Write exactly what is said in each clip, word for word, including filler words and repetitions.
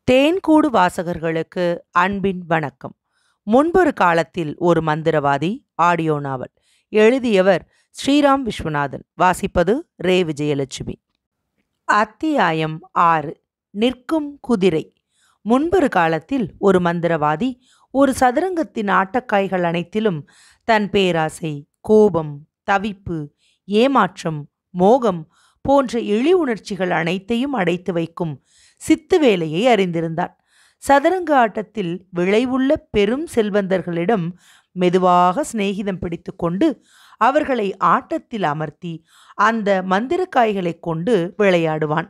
தேன்கூடு வாசகர்களுக்கு அன்பின் வணக்கம். முன்பொரு காலத்தில் ஒரு மந்திரவாதி ஆடியோ நாவல். எழுதியவர் ஸ்ரீராம் விஸ்வநாதன். வாசிப்பது ரே விஜயலட்சுமி. அத்தியாயம் ஆறு. நிற்கும் குதிரை. முன்பொரு காலத்தில் ஒரு மந்திரவாதி ஒரு சதுரங்கத்தின் ஆட்டக்காய்கள் அனைத்திலும் தன் பேராசை, கோபம், தவிப்பு, ஏமாற்றம், மோகம் போன்ற இழி உணர்ச்சிகள் அனைத்தையும் அடைத்து வைக்கும் சித்து வேலையை அறிந்திருந்தான். சதுரங்க ஆட்டத்தில் விளைவுள்ள பெரும் செல்வந்தர்களிடம் மெதுவாக சிநேகிதம் பிடித்து கொண்டு அவர்களை ஆட்டத்தில் அமர்த்தி அந்த மந்திரக்காய்களை கொண்டு விளையாடுவான்.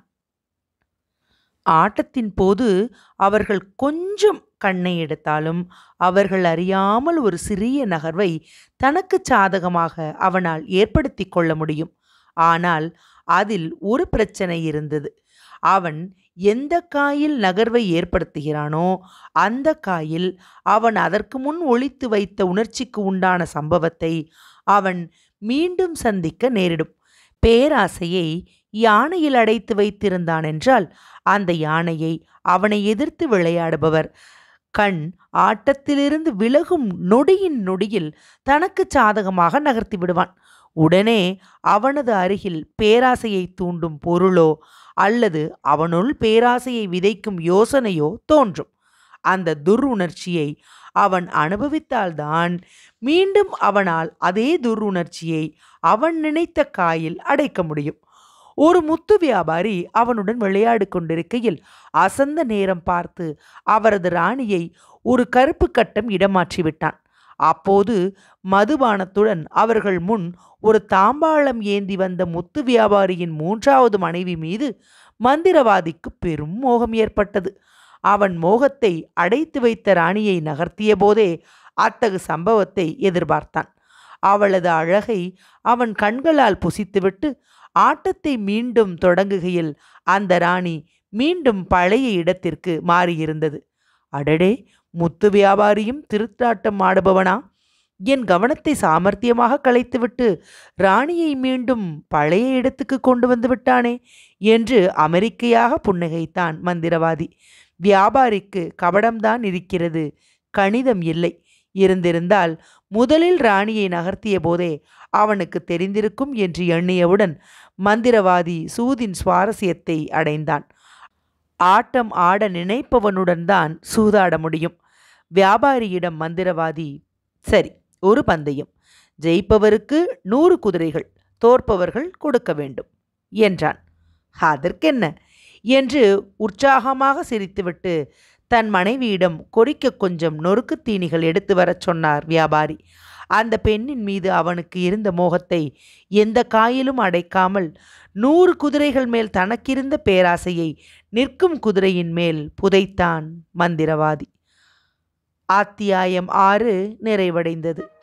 ஆட்டத்தின் போது அவர்கள் கொஞ்சம் கண்ணை எடுத்தாலும் அவர்கள் அறியாமல் ஒரு சிறிய நகர்வை தனக்கு சாதகமாக அவனால் ஏற்படுத்தி கொள்ள முடியும். ஆனால் அதில் ஒரு பிரச்சனை இருந்தது. அவன் எந்த காயில் நகர்வை ஏற்படுத்துகிறானோ அந்த காயில் அவன் அதற்கு முன் ஒளித்து வைத்த உணர்ச்சிக்கு உண்டான சம்பவத்தை அவன் மீண்டும் சந்திக்க நேரிடும். பேராசையை யானையில் அடைத்து வைத்திருந்தான் என்றால் அந்த யானையை அவனை எதிர்த்து விளையாடுபவர் கண் ஆட்டத்திலிருந்து விலகும் நொடியின் நொடியில் தனக்கு சாதகமாக நகர்த்தி விடுவான். உடனே அவனது அருகில் பேராசையை தூண்டும் பொருளோ அல்லது அவனுள் பேராசையை விதைக்கும் யோசனையோ தோன்றும். அந்த துர் உணர்ச்சியை அவன் அனுபவித்தால்தான் மீண்டும் அவனால் அதே துர் உணர்ச்சியை அவன் நினைத்த காயில் அடைக்க முடியும். ஒரு முத்து வியாபாரி அவனுடன் விளையாடு கொண்டிருக்கையில் அசந்த நேரம் பார்த்து அவரது ராணியை ஒரு கருப்பு கட்டம் இடமாற்றிவிட்டான். அப்போது மதுபானத்துடன் அவர்கள் முன் ஒரு தாம்பாளம் ஏந்தி வந்த முத்து வியாபாரியின் மூன்றாவது மனைவி மீது மந்திரவாதிக்கு பெரும் மோகம் ஏற்பட்டது. அவன் மோகத்தை அடைத்து வைத்த ராணியை நகர்த்திய போதே அத்தகு சம்பவத்தை எதிர்பார்த்தான். அவளது அழகை அவன் கண்களால் புசித்துவிட்டு ஆட்டத்தை மீண்டும் தொடங்குகையில் அந்த ராணி மீண்டும் பழைய இடத்திற்கு மாறியிருந்தது. அடடே, முத்து வியாபாரியும் திருத்தாட்டம் ஆடுபவனா? என் கவனத்தை சாமர்த்தியமாக கலைத்துவிட்டு ராணியை மீண்டும் பழைய இடத்துக்கு கொண்டு வந்து விட்டானே என்று அமெரிக்கையாக புன்னகைத்தான் மந்திரவாதி. வியாபாரிக்கு கபடம்தான் இருக்கிறது, கணிதம் இல்லை. இருந்திருந்தால் முதலில் ராணியை நகர்த்திய போதே அவனுக்கு தெரிந்திருக்கும் என்று எண்ணியவுடன் மந்திரவாதி சூதின் சுவாரஸ்யத்தை அடைந்தான். ஆட்டம் ஆட நினைப்பவனுடன் தான் சூதாட முடியும். வியாபாரியிடம் மந்திரவாதி, சரி, ஒரு பந்தயம், ஜெயிப்பவருக்கு நூறு குதிரைகள், தோற்பவர்கள் கொடுக்க வேண்டும் என்றான். அதற்கென்ன என்று உற்சாகமாக சிரித்துவிட்டு தன் மனைவியிடம் கொறிக்க கொஞ்சம் நொறுக்கு தீனிகள் எடுத்து வரச் சொன்னார் வியாபாரி. அந்த பெண்ணின் மீது அவனுக்கு இருந்த மோகத்தை எந்த காயிலும் அடைக்காமல் நூறு குதிரைகள் மேல் தனக்கிருந்த பேராசையை நிற்கும் குதிரையின் மேல் புதைத்தான் மந்திரவாதி. அத்தியாயம் ஆறு நிறைவடைந்தது.